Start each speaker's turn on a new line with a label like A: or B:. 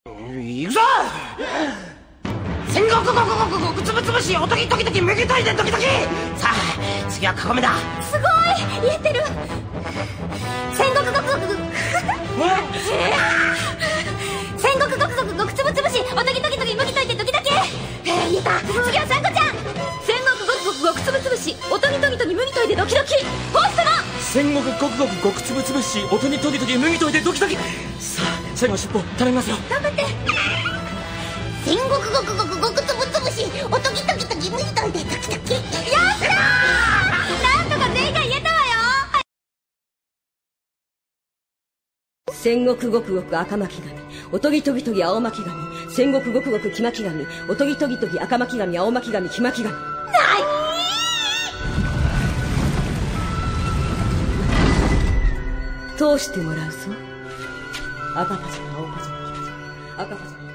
A: 行くぞ。戦国つぶつぶしおとぎときとき麦といでドキドキ。さあ次は囲めだ。
B: すごい言えてる。戦国戦国極つぶつぶしおとぎときとき麦といてドキドキ。言えた。次はさんこちゃん。戦国極つぶつぶしおとぎときとき麦といてドキドキ。ホストの
C: 戦国極つぶつぶしおとぎときとき麦といてドキドキ。さあ最後の尻尾頼みますよ。
B: 頑張って。戦国極つぶつぶしおとぎときとき麦といてドキドキ。やったー。なんとか全員が言えたわよ。
D: 戦国赤巻紙おとぎとぎとぎ青巻紙戦国黄巻紙おとぎとぎとぎ赤巻紙青巻紙黄巻紙。通してもらうぞ。赤パジャマ青パジャマ黄パジャマ赤パジャマ